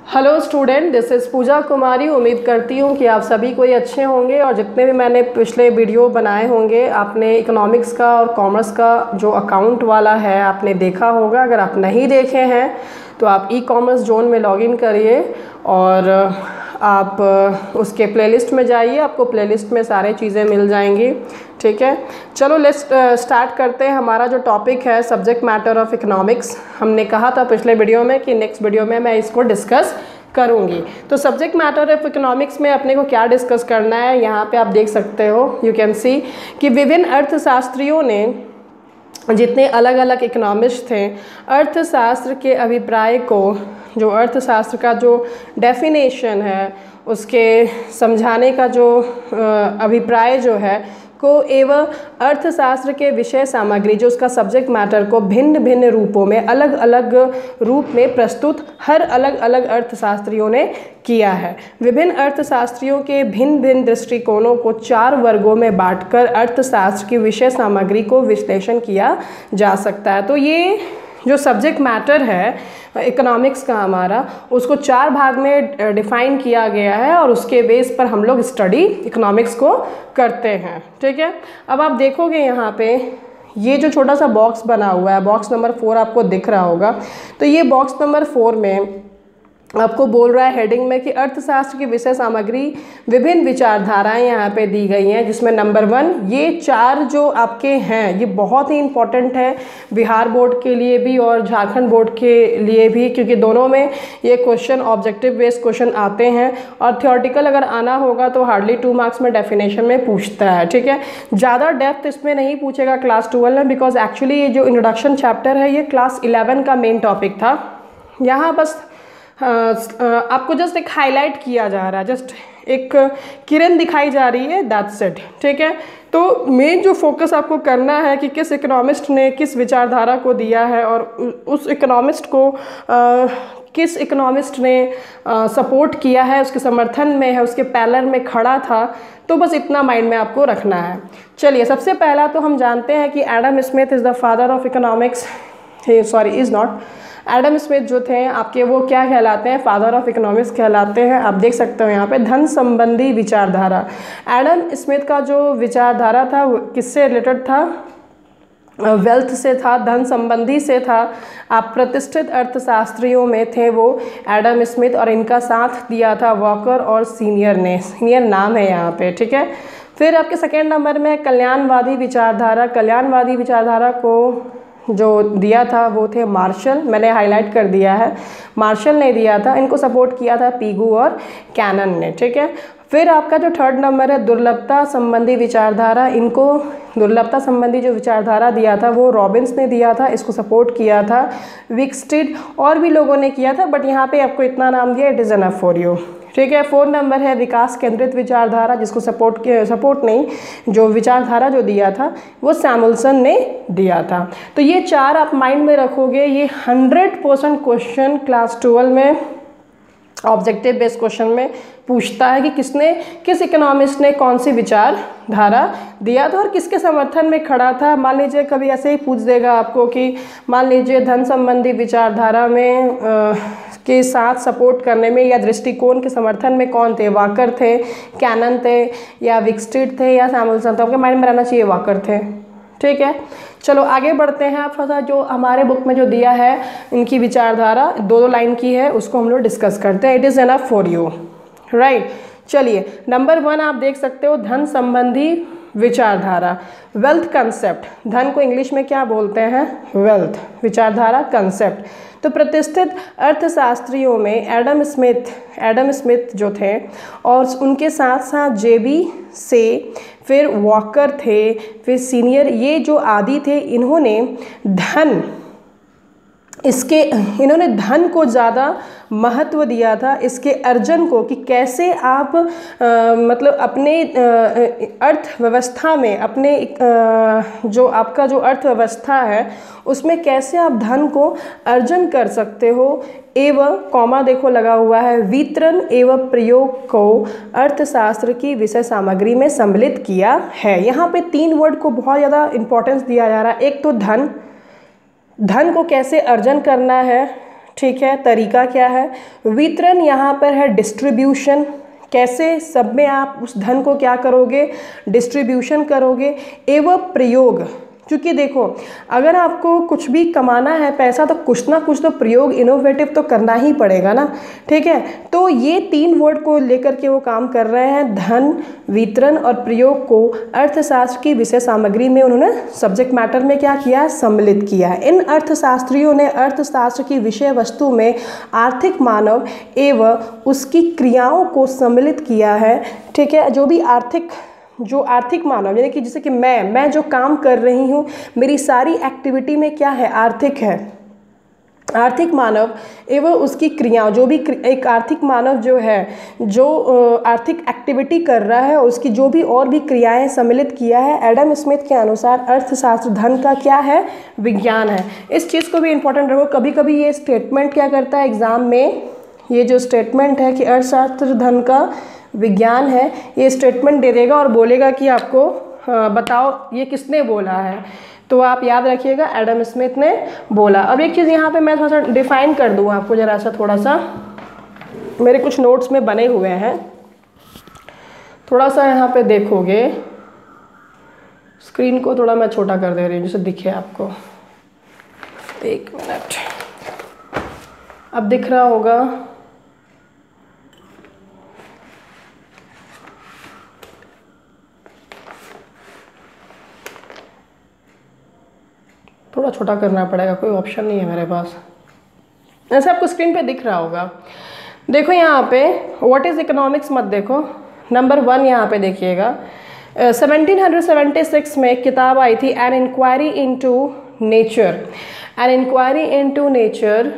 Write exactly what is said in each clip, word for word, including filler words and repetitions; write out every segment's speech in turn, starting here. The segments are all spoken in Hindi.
Hello student, this is Pooja Kumari. उम्मीद करती हूँ कि आप सभी कोई अच्छे होंगे और जितने भी मैंने पिछले वीडियो बनाए होंगे आपने इकोनॉमिक्स का और कॉमर्स का जो अकाउंट वाला है आपने देखा होगा। अगर आप नहीं देखे हैं तो आप ई कॉमर्स जोन में लॉगिन करिए और आप उसके प्लेलिस्ट में जाइए, आपको प्लेलिस्ट में सारे चीज़ें मिल जाएंगी। ठीक है, चलो लेट्स स्टार्ट करते हैं। हमारा जो टॉपिक है सब्जेक्ट मैटर ऑफ इकोनॉमिक्स, हमने कहा था पिछले वीडियो में कि नेक्स्ट वीडियो में मैं इसको डिस्कस करूंगी। तो सब्जेक्ट मैटर ऑफ इकोनॉमिक्स में अपने को क्या डिस्कस करना है, यहाँ पे आप देख सकते हो, यू कैन सी कि विभिन्न अर्थशास्त्रियों ने, जितने अलग अलग इकोनॉमिस्ट थे, अर्थशास्त्र के अभिप्राय को, जो अर्थशास्त्र का जो डेफिनेशन है उसके समझाने का जो अभिप्राय जो है को एवं अर्थशास्त्र के विषय सामग्री, जो उसका सब्जेक्ट मैटर को भिन्न भिन्न रूपों में, अलग अलग रूप में प्रस्तुत हर अलग अलग अर्थशास्त्रियों ने किया है। विभिन्न अर्थशास्त्रियों के भिन्न भिन्न दृष्टिकोणों को चार वर्गों में बांटकर अर्थशास्त्र की विषय सामग्री को विश्लेषण किया जा सकता है। तो ये जो सब्जेक्ट मैटर है इकोनॉमिक्स का हमारा, उसको चार भाग में डिफाइन किया गया है और उसके बेस पर हम लोग स्टडी इकोनॉमिक्स को करते हैं। ठीक है, अब आप देखोगे यहाँ पे ये जो छोटा सा बॉक्स बना हुआ है, बॉक्स नंबर फोर आपको दिख रहा होगा। तो ये बॉक्स नंबर फोर में आपको बोल रहा है हेडिंग में कि अर्थशास्त्र की विषय सामग्री विभिन्न विचारधाराएं यहाँ पे दी गई हैं, जिसमें नंबर वन ये चार जो आपके हैं ये बहुत ही इम्पॉर्टेंट है बिहार बोर्ड के लिए भी और झारखंड बोर्ड के लिए भी, क्योंकि दोनों में ये क्वेश्चन ऑब्जेक्टिव बेस्ड क्वेश्चन आते हैं और थियोरटिकल अगर आना होगा तो हार्डली टू मार्क्स में डेफिनेशन में पूछता है। ठीक है, ज़्यादा डेप्थ इसमें नहीं पूछेगा क्लास ट्वेल्व में, बिकॉज एक्चुअली ये जो इंट्रोडक्शन चैप्टर है ये क्लास इलेवन का मेन टॉपिक था। यहाँ बस Uh, uh, आपको जस्ट एक हाईलाइट किया जा रहा है, जस्ट एक किरण दिखाई जा रही है, दैट्स इट। ठीक है, तो मेन जो फोकस आपको करना है कि किस इकोनॉमिस्ट ने किस विचारधारा को दिया है और उस इकोनॉमिस्ट को uh, किस इकोनॉमिस्ट ने सपोर्ट uh, किया है, उसके समर्थन में है, उसके पैलर में खड़ा था। तो बस इतना माइंड में आपको रखना है। चलिए, सबसे पहला तो हम जानते हैं कि Adam Smith is the father of economics. Sorry, is not. Adam Smith जो थे आपके, वो क्या कहलाते हैं? फादर ऑफ इकोनॉमिक्स कहलाते हैं। आप देख सकते हो यहाँ पे धन संबंधी विचारधारा। एडम स्मिथ का जो विचारधारा था वो किससे रिलेटेड था? वेल्थ से था, धन संबंधी से था। आप प्रतिष्ठित अर्थशास्त्रियों में थे वो एडम स्मिथ, और इनका साथ दिया था वॉकर और सीनियर ने। सीनियर नाम है यहाँ पे। ठीक है, फिर आपके सेकेंड नंबर में कल्याणवादी विचारधारा। कल्याणवादी विचारधारा को जो दिया था वो थे मार्शल, मैंने हाईलाइट कर दिया है, मार्शल ने दिया था। इनको सपोर्ट किया था पीगू और कैनन ने। ठीक है, फिर आपका जो थर्ड नंबर है दुर्लभता संबंधी विचारधारा। इनको दुर्लभता संबंधी जो विचारधारा दिया था वो रॉबिन्स ने दिया था, इसको सपोर्ट किया था विक्सटेड, और भी लोगों ने किया था, बट यहाँ पे आपको इतना नाम दिया, it is enough for you. ठीक है, फोर्थ नंबर है विकास केंद्रित विचारधारा, जिसको सपोर्ट सपोर्ट नहीं, जो विचारधारा जो दिया था वो सैमुअल्सन ने दिया था। तो ये चार आप माइंड में रखोगे, ये hundred percent question class twelve में ऑब्जेक्टिव बेस्ड क्वेश्चन में पूछता है कि किसने, किस इकोनॉमिस्ट ने कौन सी विचारधारा दिया था और किसके समर्थन में खड़ा था। मान लीजिए कभी ऐसे ही पूछ देगा आपको कि मान लीजिए धन संबंधी विचारधारा में आ, के साथ सपोर्ट करने में या दृष्टिकोण के समर्थन में कौन थे? वॉकर थे, कैनन थे, या विक्सटेड थे, या सैमुअल्सन थे? आपके माइंड में रहना चाहिए वॉकर थे। ठीक है, चलो आगे बढ़ते हैं। आप थोड़ा सा जो हमारे बुक में जो दिया है इनकी विचारधारा दो दो लाइन की है, उसको हम लोग डिस्कस करते हैं। It is enough for you, right. चलिए, नंबर वन आप देख सकते हो धन संबंधी विचारधारा, वेल्थ कंसेप्ट। धन को इंग्लिश में क्या बोलते हैं? वेल्थ। विचारधारा, कंसेप्ट। तो प्रतिष्ठित अर्थशास्त्रियों में एडम स्मिथ एडम स्मिथ जो थे और उनके साथ साथ जेबी से, फिर वॉकर थे, फिर सीनियर, ये जो आदि थे, इन्होंने धन इसके इन्होंने धन को ज़्यादा महत्व दिया था, इसके अर्जन को, कि कैसे आप आ, मतलब अपने अर्थव्यवस्था में, अपने आ, जो आपका जो अर्थव्यवस्था है उसमें कैसे आप धन को अर्जन कर सकते हो, एवं कॉमा देखो लगा हुआ है, वितरण एवं प्रयोग को अर्थशास्त्र की विषय सामग्री में सम्मिलित किया है। यहाँ पे तीन वर्ड को बहुत ज़्यादा इम्पोर्टेंस दिया जा रहा है। एक तो धन, धन को कैसे अर्जन करना है, ठीक है, तरीका क्या है। वितरण यहाँ पर है डिस्ट्रीब्यूशन, कैसे सब में आप उस धन को क्या करोगे, डिस्ट्रीब्यूशन करोगे। एवं प्रयोग, क्योंकि देखो अगर आपको कुछ भी कमाना है पैसा तो कुछ ना कुछ तो प्रयोग, इनोवेटिव तो करना ही पड़ेगा ना, ठीक है। तो ये तीन वर्ड को लेकर के वो काम कर रहे हैं, धन, वितरण और प्रयोग को अर्थशास्त्र की विषय सामग्री में उन्होंने सब्जेक्ट मैटर में क्या किया, सम्मिलित किया है। इन अर्थशास्त्रियों ने अर्थशास्त्र की विषय वस्तु में आर्थिक मानव एवं उसकी क्रियाओं को सम्मिलित किया है, ठीक है। जो भी आर्थिक जो आर्थिक मानव यानी कि जैसे कि मैं मैं जो काम कर रही हूँ, मेरी सारी एक्टिविटी में क्या है, आर्थिक है। आर्थिक मानव एवं उसकी क्रिया, जो भी एक आर्थिक मानव जो है जो आर्थिक एक्टिविटी कर रहा है उसकी जो भी और भी क्रियाएं सम्मिलित किया है। एडम स्मिथ के अनुसार अर्थशास्त्र धन का क्या है, विज्ञान है। इस चीज़ को भी इम्पोर्टेंट रखो, कभी कभी ये स्टेटमेंट क्या करता है एग्जाम में, ये जो स्टेटमेंट है कि अर्थशास्त्र धन का विज्ञान है, ये स्टेटमेंट दे देगा और बोलेगा कि आपको बताओ ये किसने बोला है, तो आप याद रखिएगा एडम स्मिथ ने बोला। अब एक चीज़ यहाँ पे मैं थोड़ा सा डिफाइन कर दूँ आपको जरा सा, थोड़ा सा मेरे कुछ नोट्स में बने हुए हैं, थोड़ा सा यहाँ पे देखोगे, स्क्रीन को थोड़ा मैं छोटा कर दे रही हूँ जिससे दिखे आपको। एक मिनट, अब दिख रहा होगा। थोड़ा छोटा करना पड़ेगा, कोई ऑप्शन नहीं है मेरे पास। ऐसे आपको स्क्रीन पे दिख रहा होगा। देखो यहाँ पे व्हाट इज़ इकोनॉमिक्स मत देखो, नंबर वन यहाँ पे देखिएगा। सेवनटीन सेवेंटी सिक्स में एक किताब आई थी, an inquiry into nature. An inquiry into nature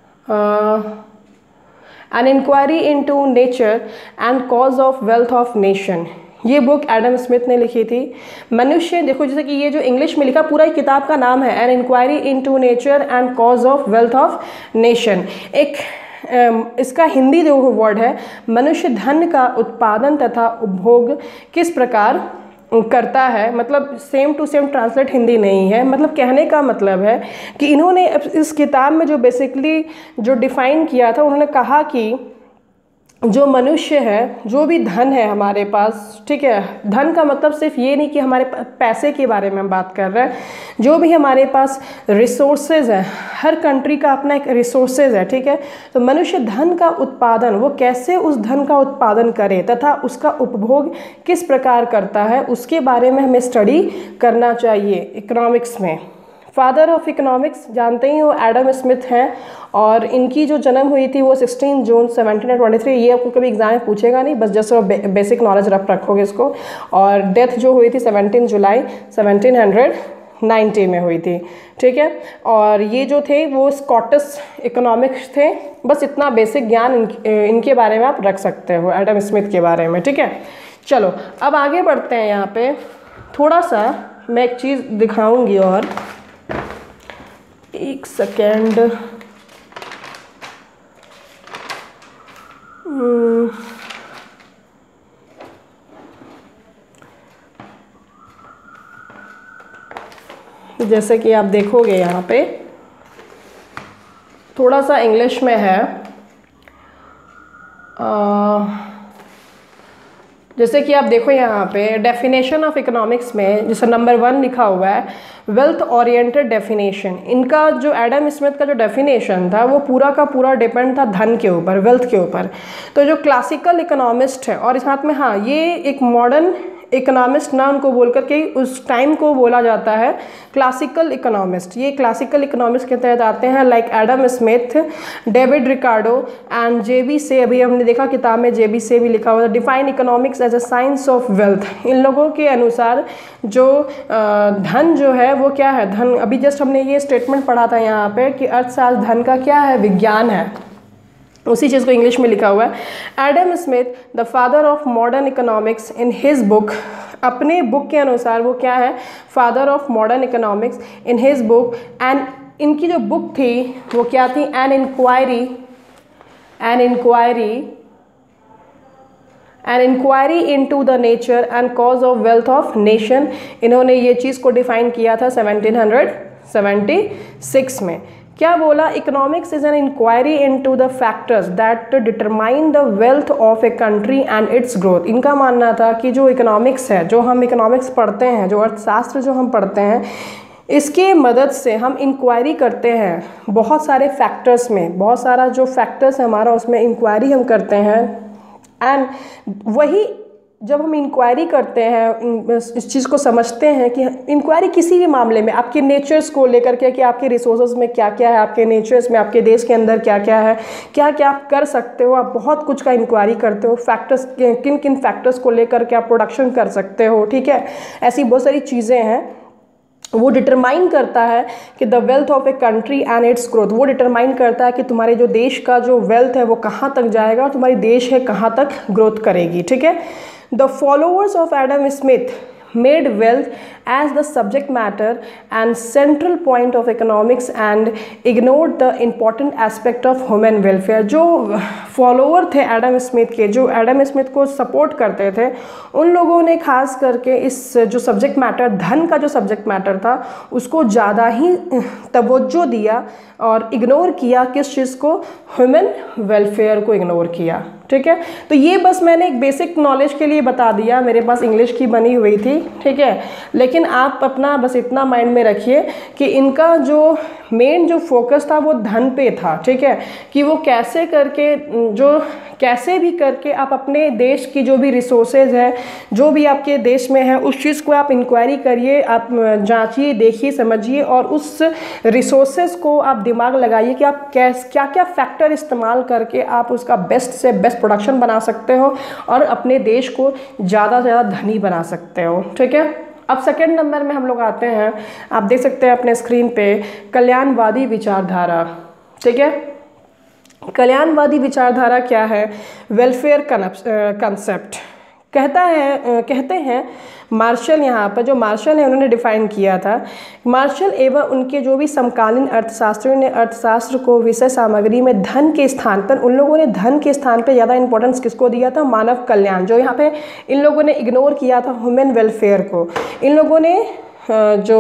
an inquiry into nature and cause of wealth of nation. ये बुक एडम स्मिथ ने लिखी थी। मनुष्य, देखो जैसे कि ये जो इंग्लिश में लिखा, पूरा किताब का नाम है an inquiry into nature and cause of wealth of nation. एक इसका हिंदी जो वर्ड है, मनुष्य धन का उत्पादन तथा उपभोग किस प्रकार करता है, मतलब same to same translate Hindi नहीं है। मतलब कहने का मतलब है कि इन्होंने इस किताब में जो बेसिकली जो डिफाइन किया था, उन्होंने कहा कि जो मनुष्य है, जो भी धन है हमारे पास, ठीक है, धन का मतलब सिर्फ ये नहीं कि हमारे पैसे के बारे में हम बात कर रहे हैं, जो भी हमारे पास रिसोर्सेज हैं, हर कंट्री का अपना एक रिसोर्सेज है, ठीक है। तो मनुष्य धन का उत्पादन, वो कैसे उस धन का उत्पादन करे तथा उसका उपभोग किस प्रकार करता है, उसके बारे में हमें स्टडी करना चाहिए इकोनॉमिक्स में। फादर ऑफ इकोनॉमिक्स जानते ही हो एडम स्मिथ हैं, और इनकी जो जन्म हुई थी वो sixteen June seventeen twenty three. ये आपको कभी एग्जाम में पूछेगा नहीं, बस जस्ट बे, बेसिक नॉलेज रख रखोगे इसको। और डेथ जो हुई थी सेवनटीन जुलाई सेवनटीन नाइंटी में हुई थी, ठीक है। और ये जो थे वो स्कॉटिश इकोनॉमिक्स थे। बस इतना बेसिक ज्ञान इन, इनके बारे में आप रख सकते हो, एडम स्मिथ के बारे में, ठीक है। चलो अब आगे बढ़ते हैं। यहाँ पे थोड़ा सा मैं एक चीज़ दिखाऊंगी, और एक सेकेंड, जैसे कि आप देखोगे यहाँ पे थोड़ा सा इंग्लिश में है, आ, जैसे कि आप देखो यहाँ पे डेफिनेशन ऑफ इकोनॉमिक्स में जैसे नंबर वन लिखा हुआ है, वेल्थ ओरिएंटेड डेफिनेशन। इनका जो एडम स्मिथ का जो डेफिनेशन था वो पूरा का पूरा डिपेंड था धन के ऊपर, वेल्थ के ऊपर। तो जो क्लासिकल इकोनॉमिस्ट है, और इस हाथ में हाँ ये एक मॉडर्न इकोनॉमिस्ट ना उनको बोल करके उस टाइम को बोला जाता है क्लासिकल इकोनॉमिस्ट। ये क्लासिकल इकोनॉमिस्ट के तहत आते हैं, like Adam Smith, David Ricardo and J B Say. अभी हमने देखा किताब में जे बी से भी लिखा हुआ था, define economics as a science of wealth. इन लोगों के अनुसार जो धन जो है वो क्या है, धन, अभी जस्ट हमने ये स्टेटमेंट पढ़ा था यहाँ पे कि अर्थशास्त्र धन का क्या है, विज्ञान है। उसी चीज़ को इंग्लिश में लिखा हुआ है। Adam Smith the father of modern economics in his book, अपने बुक के अनुसार वो क्या है, father of modern economics in his book. And इनकी जो बुक थी वो क्या थी, an inquiry an inquiry an inquiry into the nature and cause of wealth of nation. इन्होंने ये चीज़ को डिफाइन किया था सेवनटीन सेवेंटी सिक्स में। क्या बोला, economics is an inquiry into the factors that determine the wealth of a country and its growth. इनका मानना था कि जो इकोनॉमिक्स है, जो हम इकोनॉमिक्स पढ़ते हैं, जो अर्थशास्त्र जो हम पढ़ते हैं, इसके मदद से हम इंक्वायरी करते हैं बहुत सारे फैक्टर्स में, बहुत सारा जो फैक्टर्स है हमारा उसमें इंक्वायरी हम करते हैं। एंड वही जब हम इंक्वायरी करते हैं, इस चीज़ को समझते हैं कि इंक्वायरी किसी भी मामले में आपके नेचर्स को लेकर के कि आपके रिसोर्सेज में क्या क्या है, आपके नेचर्स में, आपके देश के अंदर क्या क्या है, क्या क्या आप कर सकते हो, आप बहुत कुछ का इंक्वायरी करते हो। फैक्टर्स, किन किन फैक्टर्स को लेकर के आप प्रोडक्शन कर सकते हो, ठीक है, ऐसी बहुत सारी चीज़ें हैं। वो डिटरमाइन करता है कि the wealth of a country and its growth. वो डिटरमाइन करता है कि तुम्हारे जो देश का जो वेल्थ है वो कहाँ तक जाएगा और तुम्हारी देश है कहाँ तक ग्रोथ करेगी, ठीक है। The followers of Adam Smith made wealth as the subject matter and central point of economics and ignored the important aspect of human welfare। जो फॉलोअर थे एडम स्मिथ के, जो एडम स्मिथ को सपोर्ट करते थे, उन लोगों ने खास करके इस जो सब्जेक्ट मैटर, धन का जो सब्जेक्ट मैटर था, उसको ज़्यादा ही तवज्जो दिया और इग्नोर किया। किस चीज़ को? ह्यूमन वेलफेयर को इग्नोर किया, ठीक है। तो ये बस मैंने एक बेसिक नॉलेज के लिए बता दिया, मेरे पास इंग्लिश की बनी हुई थी, ठीक है। लेकिन आप अपना बस इतना माइंड में रखिए कि इनका जो मेन जो फोकस था वो धन पे था, ठीक है, कि वो कैसे करके, जो कैसे भी करके आप अपने देश की जो भी रिसोर्सेज है, जो भी आपके देश में है, उस चीज़ को आप इंक्वायरी करिए, आप जांचिए, देखिए, समझिए और उस रिसोर्सेज को आप दिमाग लगाइए कि आप कैस क्या क्या फैक्टर इस्तेमाल करके आप उसका बेस्ट से बेस्ट प्रोडक्शन बना सकते हो और अपने देश को ज़्यादा से ज़्यादा धनी बना सकते हो, ठीक है। अब सेकेंड नंबर में हम लोग आते हैं, आप देख सकते हैं अपने स्क्रीन पे, कल्याणवादी विचारधारा, ठीक है। कल्याणवादी विचारधारा क्या है? वेलफेयर कंसेप्ट कहता है, कहते हैं मार्शल, यहाँ पर जो मार्शल है उन्होंने डिफाइन किया था। मार्शल एवं उनके जो भी समकालीन अर्थशास्त्रियों ने अर्थशास्त्र को विषय सामग्री में धन के स्थान पर, उन लोगों ने धन के स्थान पर ज़्यादा इंपॉर्टेंस किसको दिया था? मानव कल्याण। जो यहाँ पे इन लोगों ने इग्नोर किया था ह्यूमन वेलफेयर को। इन लोगों ने जो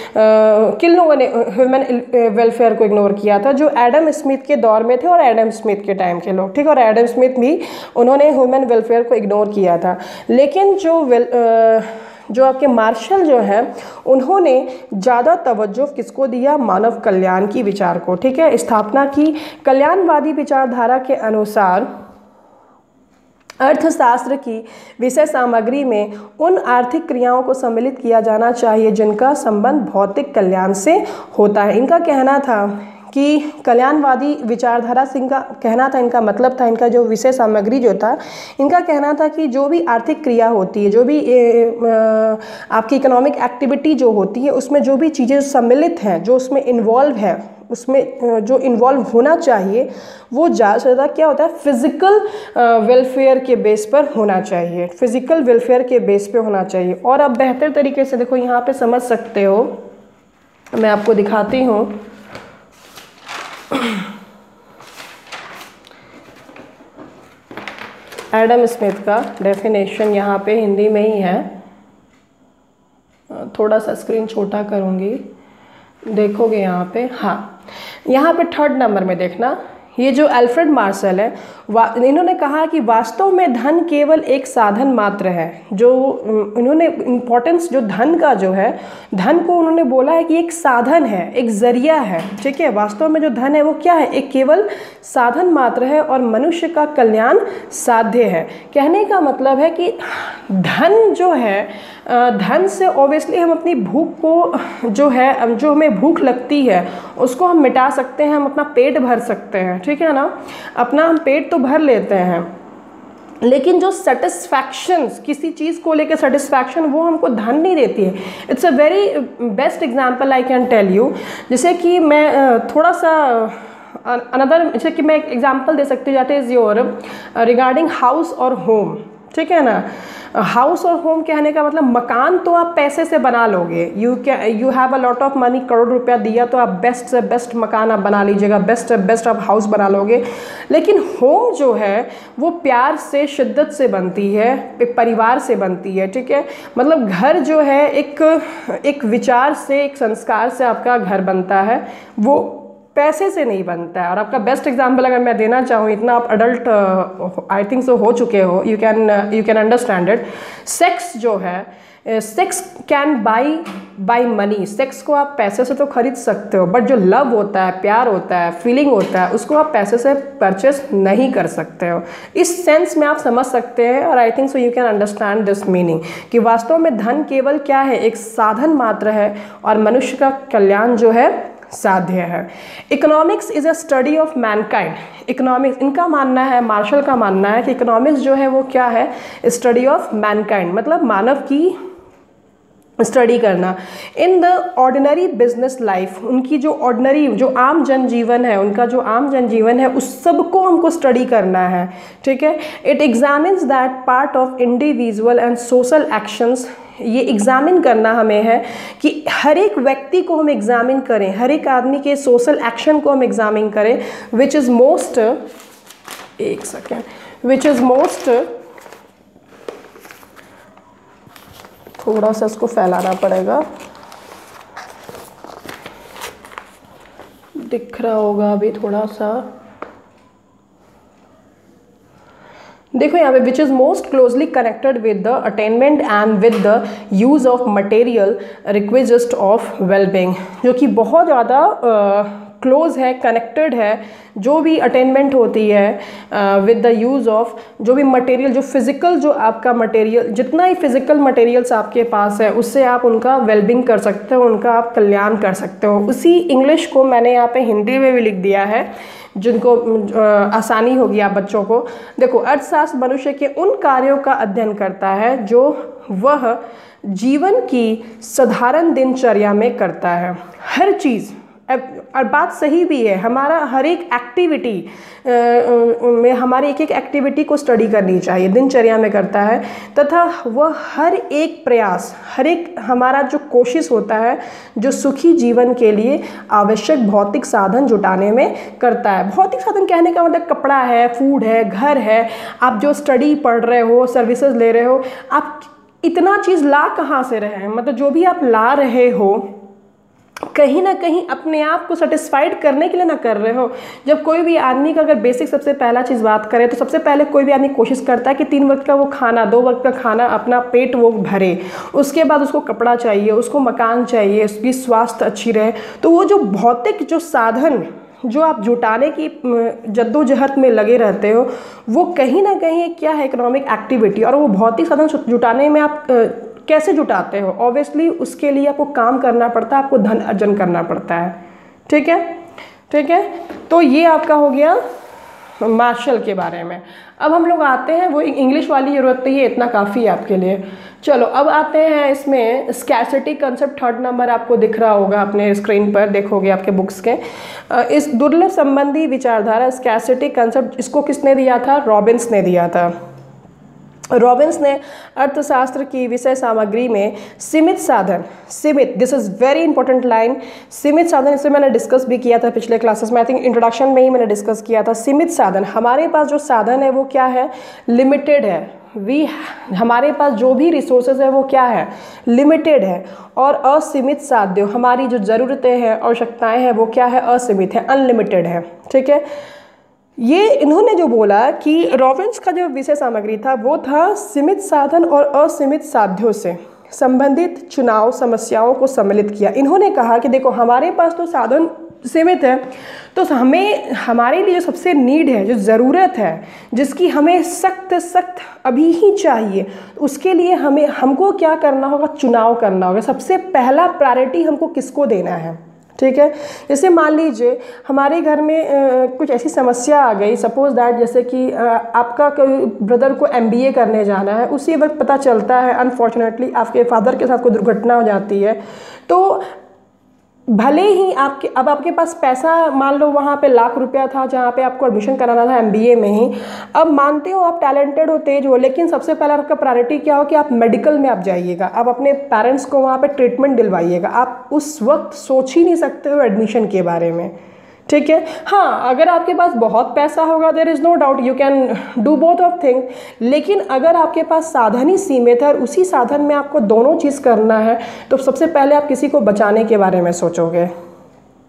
किन लोगों ने ह्यूमन वेलफेयर को इग्नोर किया था? जो एडम स्मिथ के दौर में थे और एडम स्मिथ के टाइम के लोग, ठीक है। और एडम स्मिथ भी, उन्होंने ह्यूमन वेलफेयर को इग्नोर किया था। लेकिन जो वेल जो आपके मार्शल जो है, उन्होंने ज़्यादा तवज्जो किसको दिया? मानव कल्याण की विचार को, ठीक है, स्थापना की। कल्याणवादी विचारधारा के अनुसार अर्थशास्त्र की विषय सामग्री में उन आर्थिक क्रियाओं को सम्मिलित किया जाना चाहिए जिनका संबंध भौतिक कल्याण से होता है। इनका कहना था कि कल्याणवादी विचारधारा से, इनका कहना था, इनका मतलब था, इनका जो विषय सामग्री जो था, इनका कहना था कि जो भी आर्थिक क्रिया होती है, जो भी ए, ए, आपकी इकोनॉमिक एक्टिविटी जो होती है, उसमें जो भी चीज़ें सम्मिलित हैं, जो उसमें इन्वॉल्व है, उसमें जो इन्वॉल्व होना चाहिए, वो ज़्यादा से ज़्यादा क्या होता है? फिज़िकल वेलफेयर के बेस पर होना चाहिए, फिज़िकल वेलफेयर के बेस पे होना चाहिए। और आप बेहतर तरीके से देखो, यहाँ पे समझ सकते हो, मैं आपको दिखाती हूँ। एडम स्मिथ का डेफिनेशन यहाँ पे हिंदी में ही है, थोड़ा सा स्क्रीन छोटा करूँगी, देखोगे यहाँ पे। हाँ, यहाँ पे थर्ड नंबर में देखना, ये जो अल्फ्रेड मार्शल है, इन्होंने कहा कि वास्तव में धन केवल एक साधन मात्र है। जो इन्होंने इम्पोर्टेंस जो धन का जो है, धन को उन्होंने बोला है कि एक साधन है, एक जरिया है, ठीक है। वास्तव में जो धन है वो क्या है? एक केवल साधन मात्र है और मनुष्य का कल्याण साध्य है। कहने का मतलब है कि धन जो है, धन से ऑब्वियसली हम अपनी भूख को जो है, जो हमें भूख लगती है उसको हम मिटा सकते हैं, हम अपना पेट भर सकते हैं, ठीक है ना। अपना हम पेट तो भर लेते हैं, लेकिन जो सेटिस्फैक्शन, किसी चीज़ को लेकर सेटिस्फैक्शन, वो हमको धन नहीं देती है। It's a very best example I can tell you. जैसे कि मैं थोड़ा सा अनदर, जैसे कि मैं एक एग्जांपल दे सकती हूँ, that is your regarding house और होम, ठीक है ना। हाउस और होम कहने का मतलब मकान तो आप पैसे से बना लोगे, यू क्या you have a lot of money, crore रुपया दिया तो आप बेस्ट से बेस्ट मकान आप बना लीजिएगा, बेस्ट से बेस्ट आप हाउस बना लोगे। लेकिन होम जो है वो प्यार से, शिद्दत से बनती है, एक परिवार से बनती है, ठीक है। मतलब घर जो है एक एक विचार से, एक संस्कार से आपका घर बनता है। वो पैसे से नहीं बनता है। और आपका बेस्ट एग्जांपल अगर मैं देना चाहूँ, इतना आप अडल्ट आई थिंक सो हो चुके हो, you can you can understand it. Sex जो है, sex can buy buy money, sex को आप पैसे से तो खरीद सकते हो, बट जो लव होता है, प्यार होता है, फीलिंग होता है, उसको आप पैसे से परचेस नहीं कर सकते हो। इस सेंस में आप समझ सकते हैं, और I think so you can understand this meaning कि वास्तव में धन केवल क्या है, एक साधन मात्र है, और मनुष्य का कल्याण जो है साध्य है। Economics is a study of mankind. Economics, इनका मानना है, मार्शल का मानना है कि इकोनॉमिक्स जो है वो क्या है, स्टडी ऑफ मैनकाइंड, मतलब मानव की स्टडी करना। In the ordinary business life, उनकी जो ऑर्डिनरी, जो आम जनजीवन है, उनका जो आम जनजीवन है, उस सब को हमको स्टडी करना है, ठीक है। It examines that part of individual and social actions, ये एग्जामिन करना हमें है कि हर एक व्यक्ति को हम एग्जामिन करें, हर एक आदमी के सोशल एक्शन को हम एग्जामिन करें, विच इज़ मोस्ट, एक सेकेंड, विच इज़ मोस्ट, थोड़ा सा इसको फैलाना पड़ेगा, दिख रहा होगा अभी थोड़ा सा, देखो यहाँ पे, which is most closely connected with the attainment and with the use of material requisite of wellbeing, जो कि बहुत ज़्यादा क्लोज है, कनेक्टेड है, जो भी अटेनमेंट होती है विद द यूज़ ऑफ, जो भी मटेरियल, जो फिज़िकल, जो आपका मटेरियल, जितना ही फिज़िकल मटेरियल्स आपके पास है, उससे आप उनका वेलबींग कर सकते हो, उनका आप कल्याण कर सकते हो। उसी इंग्लिश को मैंने यहाँ पे हिंदी में भी लिख दिया है, जिनको आसानी होगी आप बच्चों को। देखो, अर्थशास्त्र मनुष्य के उन कार्यों का अध्ययन करता है जो वह जीवन की साधारण दिनचर्या में करता है। हर चीज़, और बात सही भी है, हमारा हर एक एक्टिविटी में, हमारी एक एक एक्टिविटी को स्टडी करनी चाहिए, दिनचर्या में करता है, तथा वह हर एक प्रयास, हर एक हमारा जो कोशिश होता है, जो सुखी जीवन के लिए आवश्यक भौतिक साधन जुटाने में करता है। भौतिक साधन कहने का मतलब कपड़ा है, फूड है, घर है, आप जो स्टडी पढ़ रहे हो, सर्विसेज ले रहे हो, आप इतना चीज़ ला कहाँ से रहे हैं, मतलब जो भी आप ला रहे हो कहीं ना कहीं अपने आप को सेटिस्फाइड करने के लिए ना कर रहे हो। जब कोई भी आदमी का अगर बेसिक सबसे पहला चीज़ बात करें तो सबसे पहले कोई भी आदमी कोशिश करता है कि तीन वक्त का वो खाना, दो वक्त का खाना, अपना पेट वो भरे, उसके बाद उसको कपड़ा चाहिए, उसको मकान चाहिए, उसकी स्वास्थ्य अच्छी रहे। तो वो जो भौतिक जो साधन जो आप जुटाने की जद्दोजहद में लगे रहते हो, वो कहीं ना कहीं क्या है, इकोनॉमिक एक्टिविटी। और वो भौतिक साधन जुटाने में आप कैसे जुटाते हो, ऑब्वियसली उसके लिए आपको काम करना पड़ता है, आपको धन अर्जन करना पड़ता है, ठीक है, ठीक है। तो ये आपका हो गया मार्शल के बारे में। अब हम लोग आते हैं, वो इंग्लिश वाली ज़रूरत नहीं है, इतना काफ़ी है आपके लिए। चलो अब आते हैं इसमें स्कैर्सिटी कंसेप्ट, थर्ड नंबर आपको दिख रहा होगा अपने स्क्रीन पर, देखोगे आपके बुक्स के। इस दुर्लभ संबंधी विचारधारा स्कैर्सिटी कंसेप्ट, इसको किसने दिया था? रॉबिन्स ने दिया था। रॉबिन्स ने अर्थशास्त्र की विषय सामग्री में सीमित साधन, सीमित, this is very important line, सीमित साधन, इसे मैंने डिस्कस भी किया था पिछले क्लासेस में, आई थिंक इंट्रोडक्शन में ही मैंने डिस्कस किया था। सीमित साधन, हमारे पास जो साधन है वो क्या है? लिमिटेड है। वी, हमारे पास जो भी रिसोर्सेज है वो क्या है? लिमिटेड है। और असीमित साध्य, हमारी जो ज़रूरतें हैं, आवश्यकताएँ हैं, वो क्या है? असीमित है, अनलिमिटेड है, ठीक है। ये इन्होंने जो बोला कि रॉबिन्स का जो विषय सामग्री था वो था सीमित साधन और असीमित साध्यों से संबंधित चुनाव समस्याओं को सम्मिलित किया। इन्होंने कहा कि देखो हमारे पास तो साधन सीमित है, तो हमें, हमारे लिए जो सबसे नीड है, जो ज़रूरत है, जिसकी हमें सख्त सख्त अभी ही चाहिए, उसके लिए हमें हमको क्या करना होगा? चुनाव करना होगा। सबसे पहला प्रायोरिटी हमको किसको देना है, ठीक है। जैसे मान लीजिए हमारे घर में आ, कुछ ऐसी समस्या आ गई, सपोज दैट जैसे कि आ, आपका कोई ब्रदर को एमबीए करने जाना है, उसी वक्त पता चलता है अनफॉर्चुनेटली आपके फादर के साथ कोई दुर्घटना हो जाती है, तो भले ही आपके, अब आपके पास पैसा मान लो वहाँ पे लाख रुपया था जहाँ पे आपको एडमिशन कराना था एमबीए में ही, अब मानते हो आप टैलेंटेड हो, तेज हो, लेकिन सबसे पहला आपका प्रायोरिटी क्या हो कि आप मेडिकल में आप जाइएगा, आप अपने पेरेंट्स को वहाँ पे ट्रीटमेंट दिलवाइएगा। आप उस वक्त सोच ही नहीं सकते हो एडमिशन के बारे में, ठीक है। हाँ, अगर आपके पास बहुत पैसा होगा, there is no doubt you can do both of thing, लेकिन अगर आपके पास साधन ही सीमित है और उसी साधन में आपको दोनों चीज़ करना है, तो सबसे पहले आप किसी को बचाने के बारे में सोचोगे,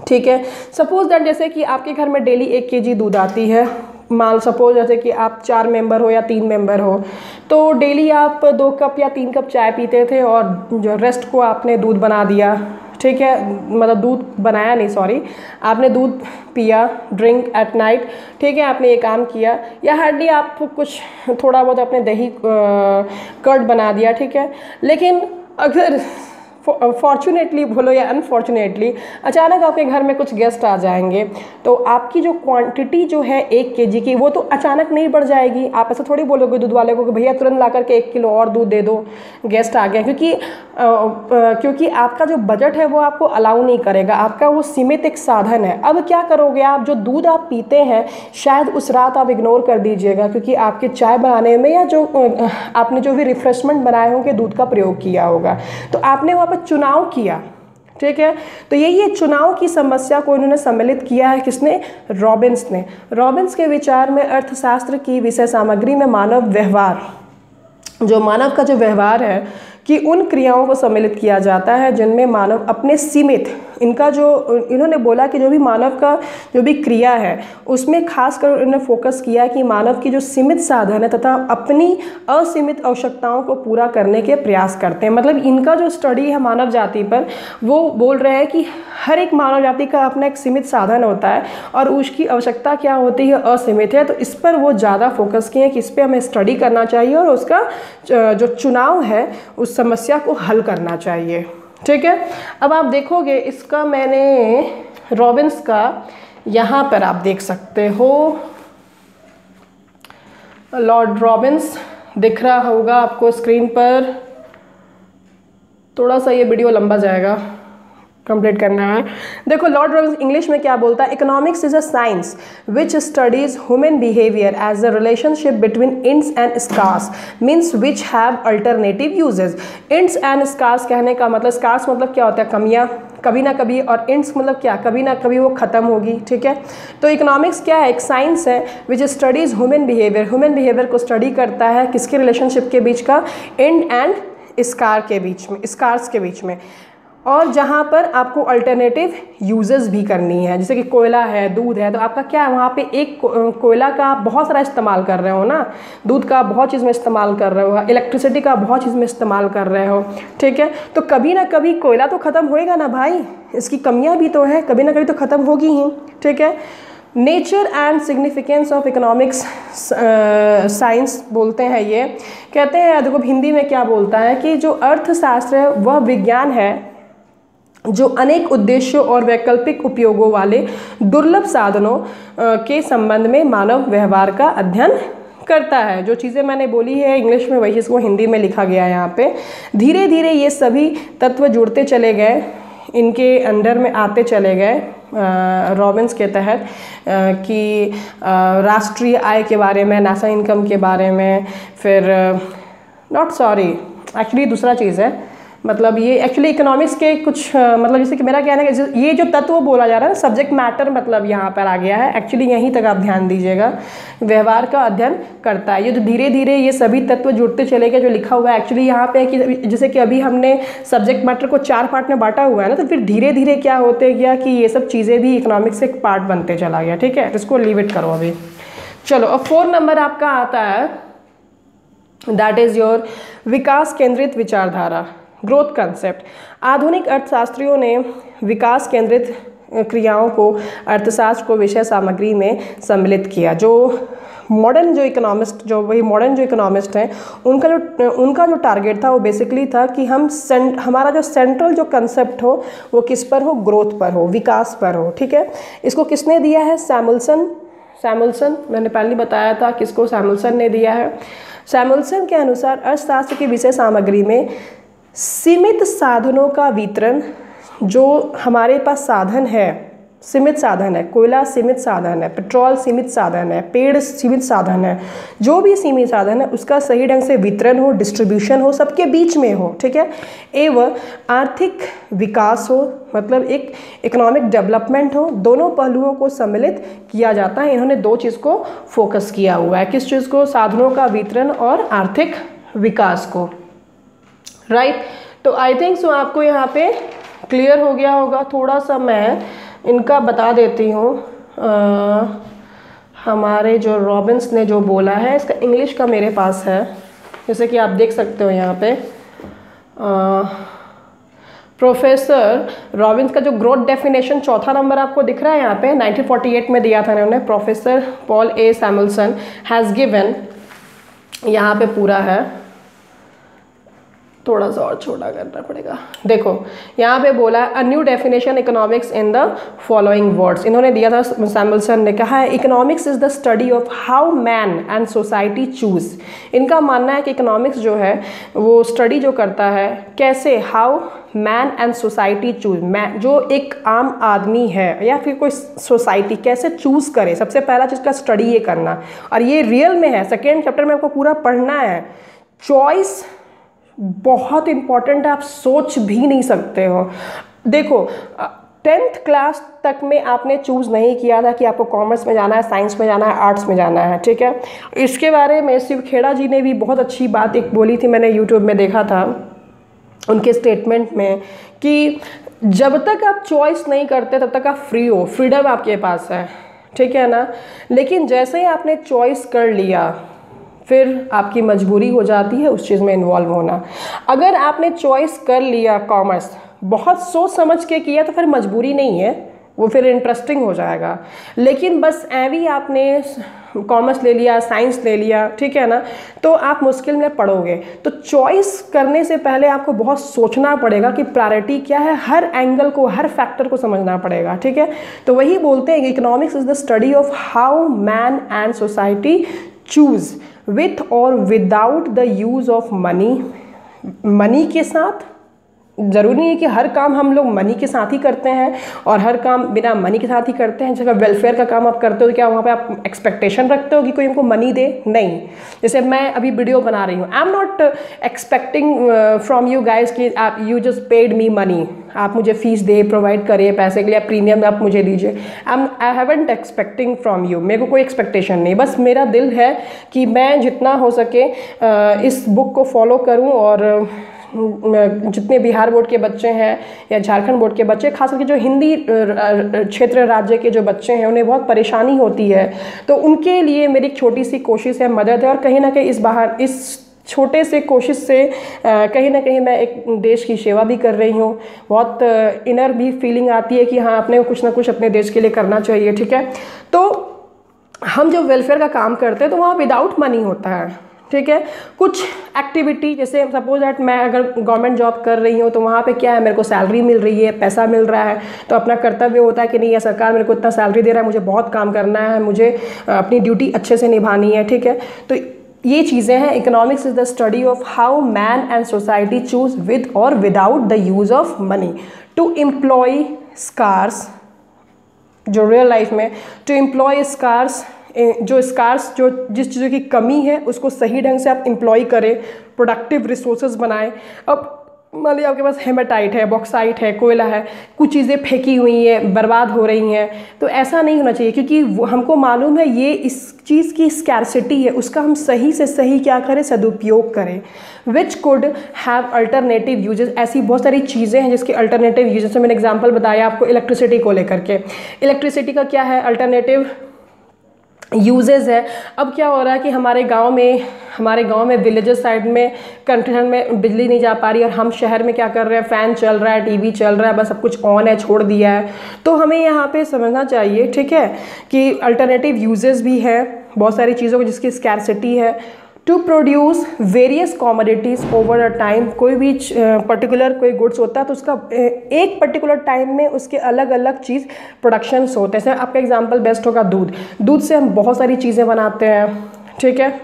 ठीक है। सपोज दैट जैसे कि आपके घर में डेली एक केजी दूध आती है, मान सपोज जैसे कि आप चार मेंबर हो या तीन मेंबर हो, तो डेली आप दो कप या तीन कप चाय पीते थे और जो रेस्ट को आपने दूध बना दिया, ठीक है, मतलब दूध बनाया नहीं, सॉरी, आपने दूध पिया, ड्रिंक एट नाइट, ठीक है, आपने ये काम किया, या हार्डली आप कुछ थोड़ा बहुत अपने दही कर्ड बना दिया, ठीक है। लेकिन अगर फॉर्चुनेटली बोलो या अनफॉर्चुनेटली अचानक आपके घर में कुछ गेस्ट आ जाएंगे, तो आपकी जो क्वांटिटी जो है एक केजी की, वो तो अचानक नहीं बढ़ जाएगी। आप ऐसा थोड़ी बोलोगे दूध वाले को कि भैया तुरंत ला करके एक किलो और दूध दे दो, गेस्ट आ गए, क्योंकि आ, आ, क्योंकि आपका जो बजट है वो आपको अलाउ नहीं करेगा, आपका वो सीमित एक साधन है। अब क्या करोगे आप, जो दूध आप पीते हैं शायद उस रात आप इग्नोर कर दीजिएगा, क्योंकि आपके चाय बनाने में या जो आपने जो भी रिफ्रेशमेंट बनाए होंगे दूध का प्रयोग किया होगा, तो आपने वहाँ पर चुनाव किया, ठीक है। तो ये ये चुनाव की समस्या को इन्होंने सम्मिलित किया है, किसने, रॉबिन्स ने। रॉबिन्स के विचार में अर्थशास्त्र की विषय सामग्री में मानव व्यवहार, जो मानव का जो व्यवहार है कि उन क्रियाओं को सम्मिलित किया जाता है जिनमें मानव अपने सीमित, इनका जो इन्होंने बोला कि जो भी मानव का जो भी क्रिया है उसमें खासकर उन्होंने फोकस किया कि मानव की जो सीमित साधन है तथा अपनी असीमित आवश्यकताओं को पूरा करने के प्रयास करते हैं। मतलब इनका जो स्टडी है मानव जाति पर, वो बोल रहे हैं कि हर एक मानव जाति का अपना एक सीमित साधन होता है और उसकी आवश्यकता क्या होती है, असीमित है। तो इस पर वो ज़्यादा फोकस किए कि इस पर हमें स्टडी करना चाहिए और उसका जो चुनाव है उस समस्या को हल करना चाहिए, ठीक है। अब आप देखोगे इसका, मैंने रॉबिन्स का यहाँ पर आप देख सकते हो, लॉर्ड रॉबिन्स दिख रहा होगा आपको स्क्रीन पर। थोड़ा सा ये वीडियो लंबा जाएगा, कंप्लीट करना है। देखो लॉर्ड रॉबिन्स इंग्लिश में क्या बोलता है, economics is a science which studies human behaviour as a relationship between ends and scarce means which have alternative uses. Ends and scarce कहने का मतलब, स्कार्स मतलब क्या होता है, कमियाँ, कभी ना कभी, और इंड्स मतलब क्या, कभी ना कभी वो ख़त्म होगी, ठीक है। तो इकोनॉमिक्स क्या है, एक साइंस है which studies human behaviour, human behaviour को स्टडी करता है, किसके रिलेशनशिप के बीच का, इंड एंड स्कार के बीच में, स्कार्स के बीच में, और जहाँ पर आपको अल्टरनेटिव यूजेस भी करनी है, जैसे कि कोयला है, दूध है, तो आपका क्या है वहाँ पे एक कोयला का बहुत सारा इस्तेमाल कर रहे हो ना, दूध का बहुत चीज़ में इस्तेमाल कर रहे हो, इलेक्ट्रिसिटी का बहुत चीज़ में इस्तेमाल कर रहे हो, ठीक है। तो कभी ना कभी कोयला तो ख़त्म होएगा ना भाई, इसकी कमियाँ भी तो है, कभी ना कभी तो ख़त्म होगी ही, ठीक है। Nature and significance of economics science बोलते हैं, ये कहते हैं, देखो हिंदी में क्या बोलता है कि जो अर्थशास्त्र है वह विज्ञान है जो अनेक उद्देश्यों और वैकल्पिक उपयोगों वाले दुर्लभ साधनों के संबंध में मानव व्यवहार का अध्ययन करता है। जो चीज़ें मैंने बोली है इंग्लिश में वही इसको हिंदी में लिखा गया है यहाँ पे। धीरे धीरे ये सभी तत्व जुड़ते चले गए, इनके अंडर में आते चले गए रॉबिन्स के तहत, कि राष्ट्रीय आय के बारे में, नेशनल इनकम के बारे में, फिर नॉट सॉरी एक्चुअली दूसरा चीज़ है, मतलब ये एक्चुअली इकोनॉमिक्स के कुछ मतलब जैसे कि मेरा कहना है कि ये जो तत्व बोला जा रहा है सब्जेक्ट मैटर मतलब यहाँ पर आ गया है, एक्चुअली यहीं तक आप ध्यान दीजिएगा, व्यवहार का अध्ययन करता है। ये जो धीरे धीरे ये सभी तत्व जुड़ते चले गए जो लिखा हुआ है, एक्चुअली यहाँ पे है कि जैसे कि अभी हमने सब्जेक्ट मैटर को चार पार्ट में बांटा हुआ है ना, तो फिर धीरे धीरे क्या होते गया कि ये सब चीज़ें भी इकोनॉमिक्स से एक पार्ट बनते चला गया, ठीक है। इसको लीव इट करो अभी। चलो अब फोर नंबर आपका आता है, दैट इज़ योर विकास केंद्रित विचारधारा, ग्रोथ कंसेप्ट। आधुनिक अर्थशास्त्रियों ने विकास केंद्रित क्रियाओं को अर्थशास्त्र को विषय सामग्री में सम्मिलित किया। जो मॉडर्न जो इकोनॉमिस्ट जो वही मॉडर्न जो इकोनॉमिस्ट हैं उनका जो उनका जो टारगेट था वो बेसिकली था कि हम सेंट हमारा जो सेंट्रल जो कंसेप्ट हो वो किस पर हो, ग्रोथ पर हो, विकास पर हो, ठीक है। इसको किसने दिया है, सैमुअल्सन। सैमुअल्सन मैंने पहले बताया था किसको, सैमुअल्सन ने दिया है। सैमुअल्सन के अनुसार अर्थशास्त्र की विषय सामग्री में सीमित साधनों का वितरण, जो हमारे पास साधन है, सीमित साधन है, कोयला सीमित साधन है, पेट्रोल सीमित साधन है, पेड़ सीमित साधन है, जो भी सीमित साधन है उसका सही ढंग से वितरण हो, डिस्ट्रीब्यूशन हो, सबके बीच में हो, ठीक है। एवं आर्थिक विकास हो, मतलब एक इकोनॉमिक डेवलपमेंट हो, दोनों पहलुओं को सम्मिलित किया जाता है। इन्होंने दो चीज़ को फोकस किया हुआ है, किस चीज़ को, साधनों का वितरण और आर्थिक विकास को, राइट right? तो आई थिंक सो आपको यहाँ पे क्लियर हो गया होगा। थोड़ा सा मैं इनका बता देती हूँ। हमारे जो रॉबिन्स ने जो बोला है इसका इंग्लिश का मेरे पास है, जैसे कि आप देख सकते हो यहाँ पे। प्रोफेसर रॉबिन्स का जो ग्रोथ डेफिनेशन चौथा नंबर आपको दिख रहा है यहाँ पे, नाइनटीन फोर्टी एट में दिया था इन्होंने। Professor Paul A Samuelson has given, यहाँ पे पूरा है, थोड़ा सा और छोटा करना पड़ेगा। देखो यहाँ पे बोला a new definition economics in the following words, इन्होंने दिया था, सैमुअल्सन ने कहा है economics is the study of how man and society choose. इनका मानना है कि इकोनॉमिक्स जो है वो स्टडी जो करता है कैसे, how man and society choose, man जो एक आम आदमी है या फिर कोई सोसाइटी कैसे चूज़ करे, सबसे पहला चीज़ का स्टडी ये करना, और ये रियल में है। सेकेंड चैप्टर में आपको पूरा पढ़ना है। चॉइस बहुत इंपॉर्टेंट है, आप सोच भी नहीं सकते हो। देखो टेंथ क्लास तक में आपने चूज़ नहीं किया था कि आपको कॉमर्स में जाना है, साइंस में जाना है, आर्ट्स में जाना है, ठीक है। इसके बारे में शिव खेड़ा जी ने भी बहुत अच्छी बात एक बोली थी, मैंने यूट्यूब में देखा था उनके स्टेटमेंट में, कि जब तक आप चॉइस नहीं करते तब तक आप फ्री हो, फ्रीडम आपके पास है, ठीक है ना। लेकिन जैसे ही आपने चॉइस कर लिया फिर आपकी मजबूरी हो जाती है उस चीज़ में इन्वॉल्व होना। अगर आपने चॉइस कर लिया कॉमर्स, बहुत सोच समझ के किया, तो फिर मजबूरी नहीं है, वो फिर इंटरेस्टिंग हो जाएगा। लेकिन बस ऐवी आपने कॉमर्स ले लिया, साइंस ले लिया, ठीक है ना, तो आप मुश्किल में पड़ोगे। तो चॉइस करने से पहले आपको बहुत सोचना पड़ेगा कि प्रायोरिटी क्या है, हर एंगल को, हर फैक्टर को समझना पड़ेगा, ठीक है। तो वही बोलते हैं कि economics is the study of how man and society choose with और without the use of money. Money के साथ, ज़रूरी नहीं है कि हर काम हम लोग मनी के साथ ही करते हैं और हर काम बिना मनी के साथ ही करते हैं। जैसे वेलफेयर का काम आप करते हो तो क्या वहाँ पे आप एक्सपेक्टेशन रखते हो कि कोई हमको मनी दे? नहीं। जैसे मैं अभी वीडियो बना रही हूँ, I am not expecting from you guys कि आप you just paid me money, आप मुझे फीस दे, प्रोवाइड करिए पैसे के लिए, प्रीमियम आप मुझे दीजिए। I am I haven't expecting from you, मेरे को कोई एक्सपेक्टेशन नहीं, बस मेरा दिल है कि मैं जितना हो सके uh, इस बुक को फॉलो करूँ। और जितने बिहार बोर्ड के बच्चे हैं या झारखंड बोर्ड के बच्चे, खास करके जो हिंदी क्षेत्र राज्य के जो बच्चे हैं, उन्हें बहुत परेशानी होती है, तो उनके लिए मेरी एक छोटी सी कोशिश है, मदद है। और कहीं ना कहीं इस बाहर इस छोटे से कोशिश से कहीं ना कहीं मैं एक देश की सेवा भी कर रही हूँ। बहुत इनर भी फीलिंग आती है कि हाँ, अपने को कुछ ना कुछ अपने देश के लिए करना चाहिए, ठीक है। तो हम जब वेलफेयर का काम करते हैं तो वहाँ विदाउट मनी होता है, ठीक है। कुछ एक्टिविटी, जैसे सपोज दैट मैं अगर गवर्नमेंट जॉब कर रही हूँ तो वहाँ पे क्या है, मेरे को सैलरी मिल रही है, पैसा मिल रहा है, तो अपना कर्तव्य होता है कि नहीं, ये सरकार मेरे को इतना सैलरी दे रहा है, मुझे बहुत काम करना है, मुझे अपनी ड्यूटी अच्छे से निभानी है, ठीक है। तो ये चीज़ें हैं। Economics is the study of how man and society choose with और without the use of money to employ scarce, जो रियल लाइफ में टू एम्प्लॉय स्कार्स, जो स्कार्स जो जिस चीज़ों की कमी है उसको सही ढंग से आप एम्प्लॉय करें, प्रोडक्टिव रिसोर्सेज बनाएं। अब मान लीजिए आपके पास हेमाटाइट है, बॉक्साइट है, कोयला है, कुछ चीज़ें फेंकी हुई हैं, बर्बाद हो रही हैं, तो ऐसा नहीं होना चाहिए, क्योंकि हमको मालूम है ये इस चीज़ की स्कैरसिटी है, उसका हम सही से सही क्या करें, सदुपयोग करें। Which could have alternative uses, ऐसी बहुत सारी चीज़ें हैं जिसके अल्टरनेटिव यूजेस, मैंने एग्जाम्पल बताया आपको इलेक्ट्रिसिटी को लेकर के। इलेक्ट्रिसिटी का क्या है, अल्टरनेटिव यूजेस है। अब क्या हो रहा है कि हमारे गांव में हमारे गांव में विलेजेस साइड में कंट्रीन में बिजली नहीं जा पा रही, और हम शहर में क्या कर रहे हैं, फ़ैन चल रहा है, टीवी चल रहा है, बस सब कुछ ऑन है, छोड़ दिया है। तो हमें यहाँ पे समझना चाहिए, ठीक है, कि अल्टरनेटिव यूजेस भी है बहुत सारी चीज़ों को जिसकी स्कैरसिटी है। To produce various commodities over a time, कोई भी पर्टिकुलर कोई गुड्स होता है तो उसका एक पर्टिकुलर टाइम में उसके अलग अलग चीज़ प्रोडक्शंस होते हैं। जैसे आपका एग्जांपल बेस्ट होगा दूध, दूध से हम बहुत सारी चीज़ें बनाते हैं, ठीक है,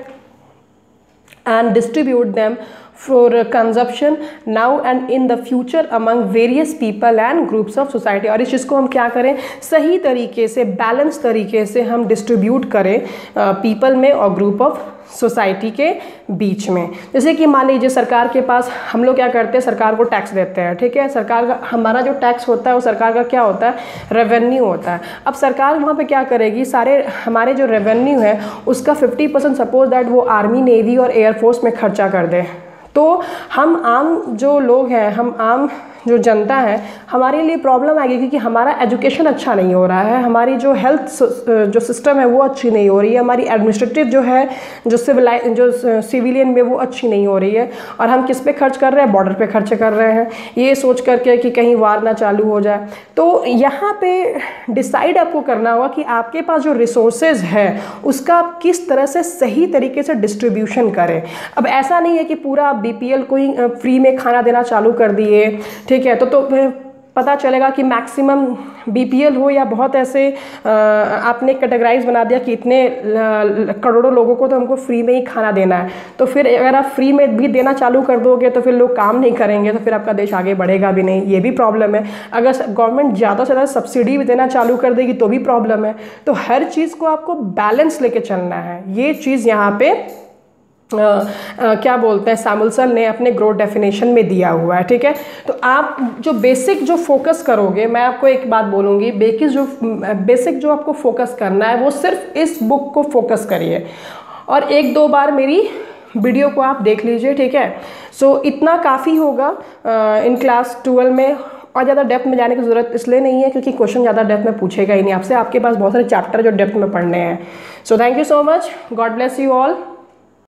and distribute them for consumption now and in the future among various people and groups of society. और इस चीज़ को हम क्या करें, सही तरीके से, बैलेंस तरीके से हम डिस्ट्रीब्यूट करें पीपल में और ग्रुप ऑफ सोसाइटी के बीच में। जैसे कि मान लीजिए सरकार के पास, हम लोग क्या करते हैं, सरकार को टैक्स देते हैं, ठीक है। सरकार का हमारा जो टैक्स होता है वो सरकार का क्या होता है, रेवेन्यू होता है। अब सरकार वहाँ पे क्या करेगी, सारे हमारे जो रेवेन्यू है उसका फिफ्टी परसेंट सपोज दैट वो आर्मी, नेवी और एयरफोर्स में खर्चा कर दे, तो हम आम जो लोग हैं, हम आम जो जनता है, हमारे लिए प्रॉब्लम आएगी क्योंकि हमारा एजुकेशन अच्छा नहीं हो रहा है, हमारी जो हेल्थ जो सिस्टम है वो अच्छी नहीं हो रही है, हमारी एडमिनिस्ट्रेटिव जो है जो सिविलाइ जो सिविलियन में वो अच्छी नहीं हो रही है। और हम किस पे खर्च कर रहे हैं? बॉर्डर पे खर्च कर रहे हैं, ये सोच करके कि कहीं वार ना चालू हो जाए। तो यहाँ पे डिसाइड आपको करना होगा कि आपके पास जो रिसोर्सेज है उसका आप किस तरह से सही तरीके से डिस्ट्रीब्यूशन करें। अब ऐसा नहीं है कि पूरा आप बी पी एल को ही फ्री में खाना देना चालू कर दिए, ठीक है, तो तो पता चलेगा कि मैक्सिमम बी पी एल हो या बहुत ऐसे आ, आपने कैटेगराइज बना दिया कि इतने करोड़ों लोगों को तो हमको फ्री में ही खाना देना है। तो फिर अगर आप फ्री में भी देना चालू कर दोगे तो फिर लोग काम नहीं करेंगे, तो फिर आपका देश आगे बढ़ेगा भी नहीं, ये भी प्रॉब्लम है। अगर गवर्नमेंट ज़्यादा से ज़्यादा सब्सिडी भी देना चालू कर देगी तो भी प्रॉब्लम है। तो हर चीज़ को आपको बैलेंस लेके चलना है, ये चीज़ यहाँ पे आ, आ, क्या बोलते हैं सैमुअल्सन ने अपने ग्रोथ डेफिनेशन में दिया हुआ है, ठीक है। तो आप जो बेसिक जो फोकस करोगे, मैं आपको एक बात बोलूँगी, बेसिक जो बेसिक जो आपको फोकस करना है वो सिर्फ इस बुक को फोकस करिए और एक दो बार मेरी वीडियो को आप देख लीजिए, ठीक है। सो इतना काफ़ी होगा इन क्लास ट्वेल्व में, और ज़्यादा डेप्थ में जाने की ज़रूरत इसलिए नहीं है क्योंकि क्वेश्चन ज़्यादा डेप्थ में पूछेगा ही नहीं आपसे, आपके पास बहुत सारे चैप्टर जो डेप्थ में पढ़ने हैं। So thank you so much, God bless you all.